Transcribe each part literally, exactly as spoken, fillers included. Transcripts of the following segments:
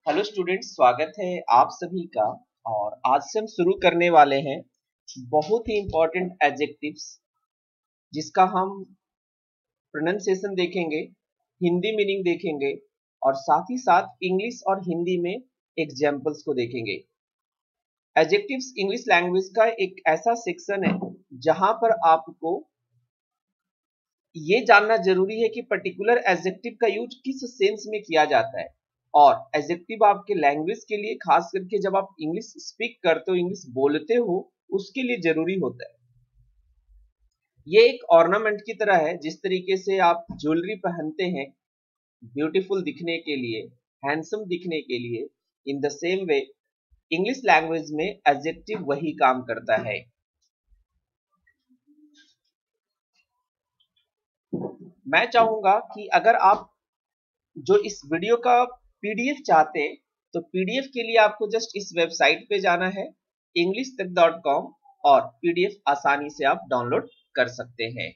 Hello students, स्वागत है आप सभी का। और आज से हम शुरू करने वाले हैं बहुत ही इंपॉर्टेंट एडजेक्टिव्स, जिसका हम प्रोनाउंसिएशन देखेंगे, हिंदी मीनिंग देखेंगे और साथ ही साथ इंग्लिश और हिंदी में एग्जाम्पल्स को देखेंगे। एडजेक्टिव्स इंग्लिश लैंग्वेज का एक ऐसा सेक्शन है जहां पर आपको ये जानना जरूरी है कि पर्टिकुलर एडजेक्टिव का यूज किस सेंस में किया जाता है। और एडजेक्टिव आपके लैंग्वेज के लिए, खास करके जब आप इंग्लिश स्पीक करते हो, इंग्लिश बोलते हो, उसके लिए जरूरी होता है। ये एक ऑर्नामेंट की तरह है। जिस तरीके से आप ज्वेलरी पहनते हैं ब्यूटीफुल दिखने के लिए, हैंडसम दिखने के लिए, in the same way English language में एडजेक्टिव वही काम करता है। मैं चाहूंगा कि अगर आप जो इस वीडियो का पीडीएफ चाहते हैं तो पीडीएफ के लिए आपको जस्ट इस वेबसाइट पे जाना है इंग्लिश तक डॉट कॉम और पीडीएफ आसानी से आप डाउनलोड कर सकते हैं।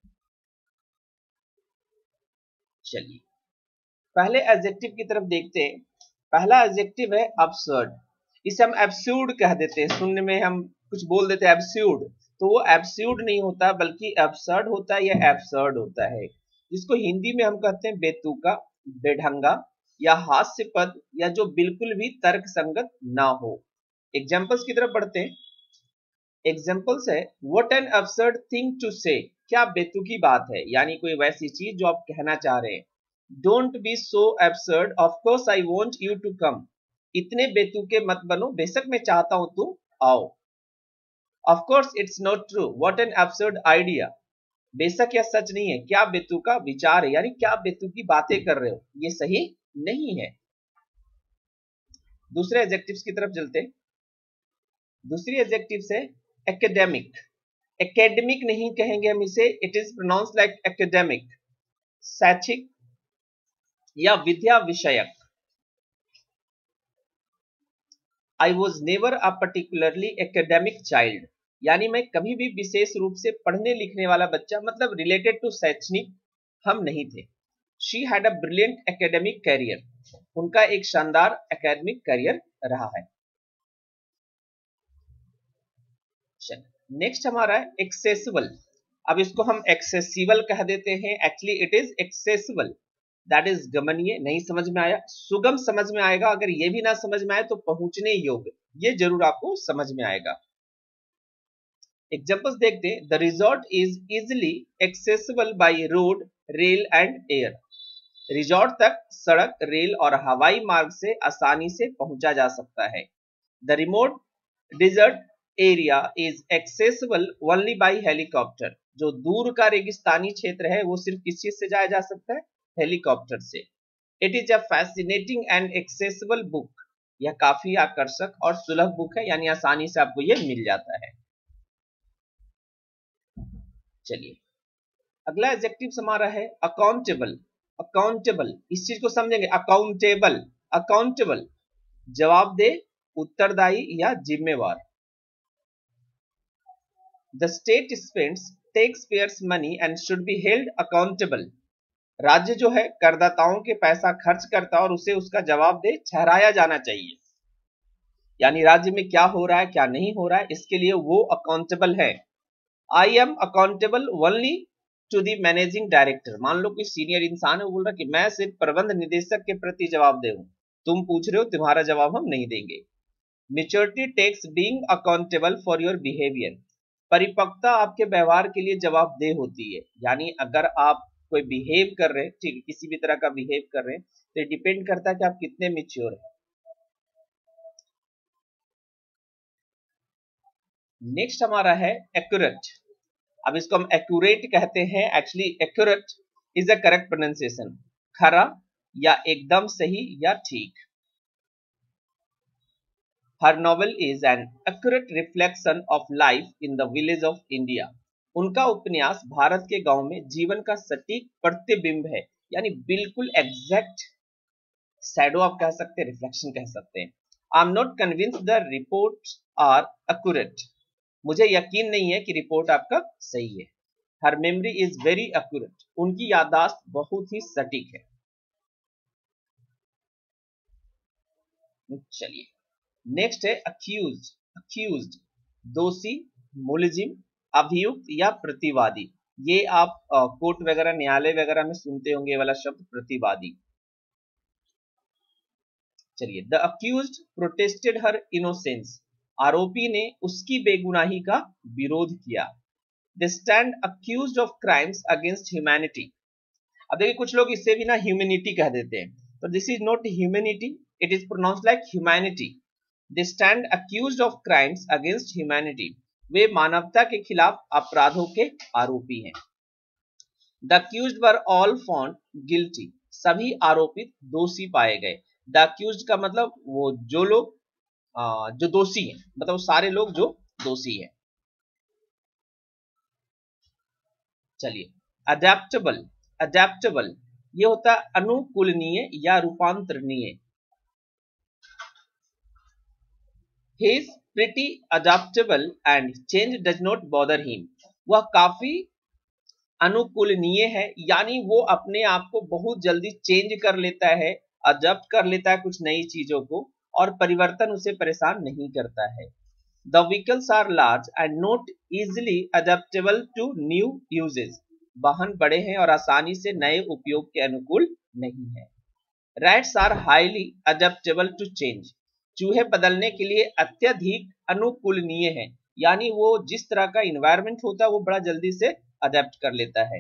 चलिए पहले एडजेक्टिव की तरफ देखते हैं। पहला एडजेक्टिव है अब्सर्ड। इसे हम एब्सूर्ड कह देते हैं, सुनने में हम कुछ बोल देते हैं एब्सूर्ड, तो वो एब्सूर्ड नहीं होता बल्कि एब्सर्ड होता है या एब्सर्ड होता है, जिसको हिंदी में हम कहते हैं बेतुका, बेढंगा या हास्यपद, या जो बिल्कुल भी तर्क संगत ना हो। एग्जाम्पल्स की तरफ बढ़ते हैं। एग्जाम्पल्स है what an absurd thing to say, क्या बेतुकी बात है, यानी कोई वैसी चीज जो आप कहना चाह रहे हैं। Don't be so absurd, of course I want you to come, इतने बेतुके मत बनो, बेशक मैं चाहता हूं तुम आओ। Of course it's not true, what an absurd idea, बेशक यह सच नहीं है, क्या बेतुका विचार है, यानी क्या बेतुकी बातें कर रहे हो, ये सही नहीं है। दूसरे एडजेक्टिव्स की तरफ चलते हैं। दूसरी एडजेक्टिव्स है एकेडमिक। एकेडमिक नहीं कहेंगे हम इसे, it is pronounce like academic, शैक्षिक या विद्या विषयक। I was never a particularly academic child, यानी मैं कभी भी विशेष रूप से पढ़ने लिखने वाला बच्चा, मतलब रिलेटेड टू शैक्षणिक हम नहीं थे। She had a brilliant academic career, उनका एक शानदार एकेडमिक कैरियर रहा है। नेक्स्ट हमारा है एक्सेसिबल। अब इसको हम एक्सेसिबल कह देते हैं, actually it is accessible, that is गमनीय। नहीं समझ में आया, सुगम समझ में आएगा। अगर ये भी ना समझ में आए तो पहुंचने योग्य, ये जरूर आपको समझ में आएगा। एग्जांपल्स देखते हैं। The resort is easily accessible by road, rail and air. Resort तक सड़क, रेल और हवाई मार्ग से आसानी से पहुंचा जा सकता है। The remote desert area is accessible only by helicopter. जो दूर का रेगिस्तानी क्षेत्र है वो सिर्फ किस चीज से जाया जा सकता है? हेलीकॉप्टर से। It is a fascinating and accessible book. यह काफी आकर्षक और सुलभ बुक है, यानी आसानी से आपको यह मिल जाता है। चलिए अगला एडजेक्टिव हमारा है अकाउंटेबल। अकाउंटेबल, इस चीज को समझेंगे। अकाउंटेबल, अकाउंटेबल जवाबदेह, उत्तरदायी या जिम्मेवार। The state spends taxpayers' money and should be held accountable. राज्य जो है करदाताओं के पैसा खर्च करता है और उसे उसका जवाबदेह ठहराया जाना चाहिए। यानी राज्य में क्या हो रहा है क्या नहीं हो रहा है, इसके लिए वो अकाउंटेबल है। I am accountable only to the managing director. मान लो कोई सीनियर इंसान है, वो बोल रहा है कि मैं सिर्फ प्रबंध निदेशक के प्रति जवाबदेह हूं, तुम पूछ रहे हो, तुम्हारा जवाब हम नहीं देंगे। Maturity takes being accountable for your behaviour. परिपक्वता आपके व्यवहार के लिए जवाबदेह होती है। यानी अगर आप कोई बिहेव कर रहे हैं, ठीक है, किसी भी तरह का बिहेव कर रहे हैं, तो डिपेंड करता है कि आप कितने मेच्योर हैं। नेक्स्ट हमारा है एक्यूरेट। अब इसको हम एक्यूरेट कहते हैं। Actually accurate is a correct pronunciation, खरा या एकदम सही या ठीक। Her novel is an accurate reflection of life in the village of India. उनका उपन्यास भारत के गांव में जीवन का सटीक प्रतिबिंब है, यानी बिल्कुल एग्जैक्ट शैडो आप कह सकते हैं, रिफ्लेक्शन कह सकते हैं। I am not convinced the reports are accurate. मुझे यकीन नहीं है कि रिपोर्ट आपका सही है। Her memory is very accurate. उनकी याददाश्त बहुत ही सटीक है। चलिए नेक्स्ट है अक्यूज। अक्यूज्ड दोषी, मुलजिम, अभियुक्त या प्रतिवादी। ये आप कोर्ट वगैरह न्यायालय वगैरह में सुनते होंगे ये वाला शब्द प्रतिवादी। चलिए the accused protested her innocence. आरोपी ने उसकी बेगुनाही का विरोध किया। They stand accused of crimes against humanity. अब देखिए कुछ लोग इससे भी ना ह्यूमैनिटी कह देते हैं, तो this is not humanity, it is pronounced like humanity. They stand accused of crimes against humanity. वे मानवता के खिलाफ अपराधों के आरोपी हैं। The accused were all found guilty. सभी आरोपित दोषी पाए गए। द अक्यूज्ड का मतलब वो जो लोग जो दोषी हैं, मतलब सारे लोग जो दोषी हैं। चलिए अडेप्टेबल। अडेप्टेबल ये होता है अनुकूलनीय या रूपांतरणीय। He is pretty adaptable and change does not bother him. वह काफी अनुकूलनीय है, यानी वो अपने आप को बहुत जल्दी चेंज कर लेता है, अडॉप्ट कर लेता है कुछ नई चीजों को, और परिवर्तन उसे परेशान नहीं करता है। The vehicles are large and not easily adaptable to new uses. वाहन बड़े हैं और आसानी से नए उपयोग के अनुकूल नहीं है। Rats are highly adaptable to change. चूहे बदलने के लिए अत्यधिक अनुकूलनीय हैं, यानी वो जिस तरह का इन्वायरमेंट होता है वो बड़ा जल्दी से अडेप्ट कर लेता है।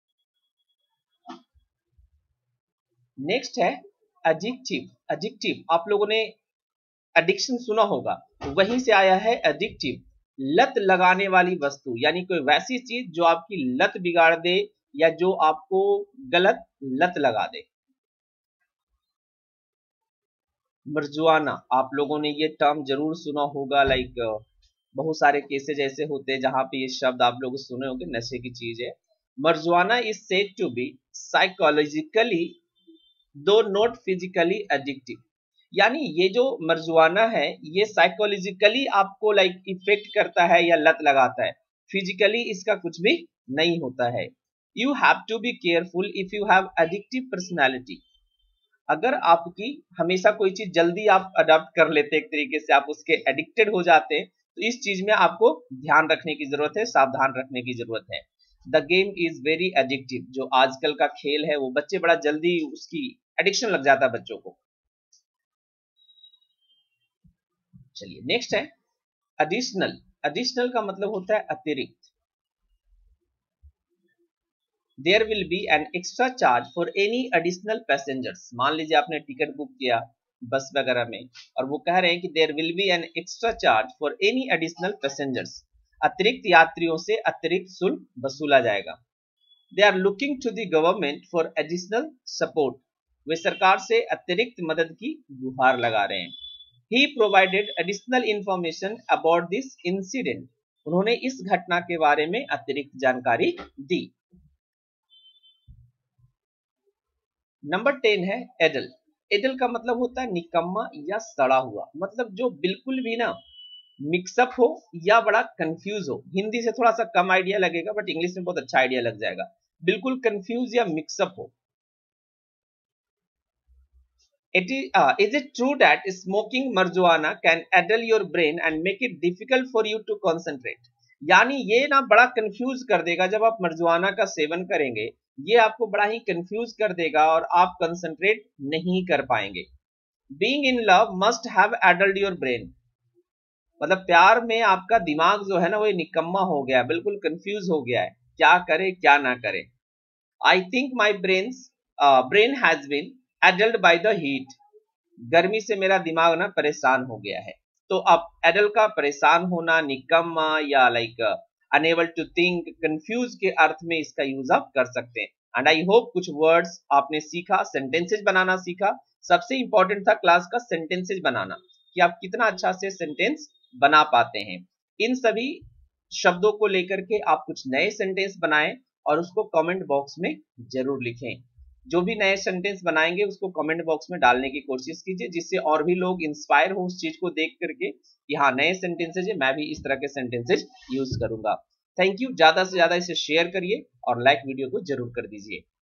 नेक्स्ट है एडिक्टिव। एडिक्टिव आप लोगों ने एडिक्शन सुना होगा, वहीं से आया है एडिक्टिव। लत लगाने वाली वस्तु, यानी कोई वैसी चीज जो आपकी लत बिगाड़ दे या जो आपको गलत लत लगा दे। मर्जुआना आप लोगों ने ये टर्म जरूर सुना होगा, लाइक बहुत सारे केसेज ऐसे होते हैं जहां पे ये शब्द आप लोग सुने होंगे, नशे की चीज है। Marijuana is said to be psychologically though not physically addictive. यानी ये जो मर्जुआना है ये साइकोलॉजिकली आपको लाइक इफेक्ट करता है या लत लगाता है, फिजिकली इसका कुछ भी नहीं होता है। You have to be careful if you have addictive personality. अगर आपकी हमेशा कोई चीज जल्दी आप अडॉप्ट कर लेते, एक तरीके से आप उसके एडिक्टेड हो जाते, तो इस चीज में आपको ध्यान रखने की जरूरत है, सावधान रखने की जरूरत है। The game is very addictive. जो आजकल का खेल है वो बच्चे बड़ा जल्दी उसकी एडिक्शन लग जाता है बच्चों को। चलिए नेक्स्ट है एडिशनल। एडिशनल का मतलब होता है अतिरिक्त। There will be an extra charge for any additional passengers. मान लीजिए आपने टिकट बुक किया बस वगैरह में और वो कह रहे हैं कि there will be an extra charge for any additional passengers. अतिरिक्त यात्रियों से अतिरिक्त शुल्क वसूला जाएगा। They are looking to the government for additional support. वे सरकार से अतिरिक्त मदद की गुहार लगा रहे हैं। He provided additional information about this incident. उन्होंने इस घटना के बारे में अतिरिक्त जानकारी दी। नंबर टेन है एडल। एडल का मतलब होता है निकम्मा या सड़ा हुआ, मतलब जो बिल्कुल भी ना मिक्सअप हो या बड़ा कंफ्यूज हो। हिंदी से थोड़ा सा कम आइडिया लगेगा बट इंग्लिश में बहुत अच्छा आइडिया लग जाएगा। बिल्कुल कंफ्यूज या मिक्सअप हो। It is, uh, is it true that smoking marijuana can addle your brain and make it difficult for you to concentrate? यानी ये ना बड़ा कंफ्यूज कर देगा, जब आप मर्जुआना का सेवन करेंगे ये आपको बड़ा ही कंफ्यूज कर देगा और आप कंसंट्रेट नहीं कर पाएंगे। Being in love must have addled your brain. मतलब प्यार में आपका दिमाग जो है ना वो निकम्मा हो गया, बिल्कुल कंफ्यूज हो गया है, क्या करे क्या ना करे। I think my brains uh, brain has been addled by the heat. गर्मी से मेरा दिमाग ना परेशान हो गया है। तो अब एडल का परेशान होना, निकम्मा या like unable to think, confuse के अर्थ में इसका यूज आप कर सकते हैं। एंड आई होप कुछ वर्ड्स आपने सीखा, सेंटेंसेज बनाना सीखा। सबसे इंपॉर्टेंट था क्लास का सेंटेंसेज बनाना, कि आप कितना अच्छा से सेंटेंस बना पाते हैं। इन सभी शब्दों को लेकर के आप कुछ नए सेंटेंस बनाएं और उसको कमेंट बॉक्स में जरूर लिखें। जो भी नए सेंटेंस बनाएंगे उसको कमेंट बॉक्स में डालने की कोशिश कीजिए, जिससे और भी लोग इंस्पायर हो उस चीज को देख करके कि हाँ नए सेंटेंसेज है, मैं भी इस तरह के सेंटेंसेज यूज करूंगा। Thank you. ज्यादा से ज्यादा इसे शेयर करिए और लाइक वीडियो को जरूर कर दीजिए।